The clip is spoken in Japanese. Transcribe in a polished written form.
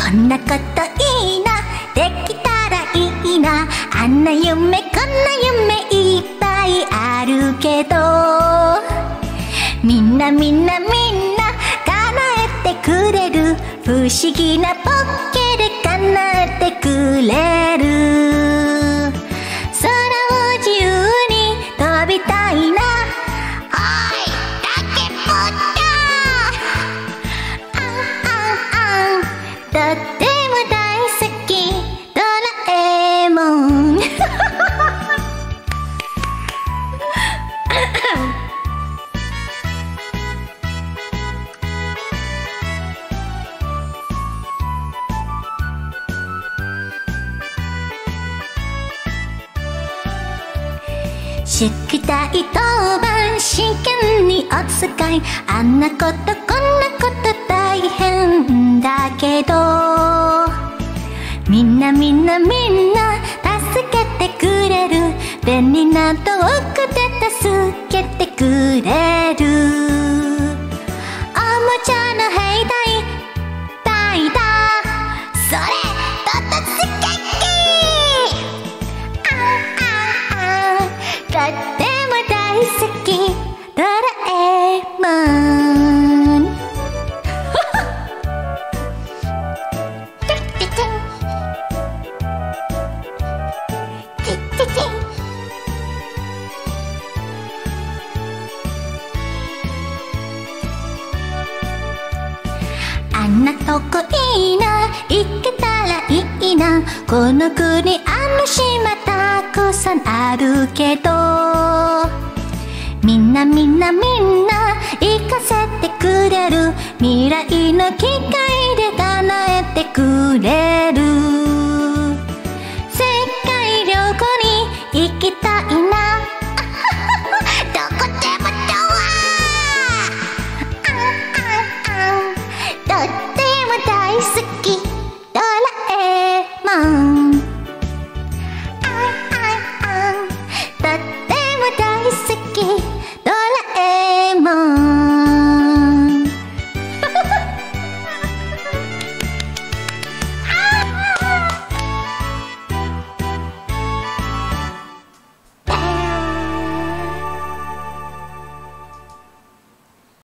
こんなこといいな、できたらいいな、あんな夢こんな夢いっぱいあるけど、みんなみんなみんな叶えてくれる、不思議なポッケで叶えてくれる。空を自由に飛びたいな、おいタケポッター、とっても大好きドラえもん宿題当番試験にお使い、あんなことこんなこと大変だけど、みんなみんなみんな助けてくれる、便利な道具で助けてくれる。おもちゃの兵隊ダイだ、それとっとつけっきとっても大好きドラえもんあんなとこいいな、行けたらいいな、この国あの島たくさんあるけど、みんなみんなみんな行かせてくれる、未来の機械で叶えてくれる。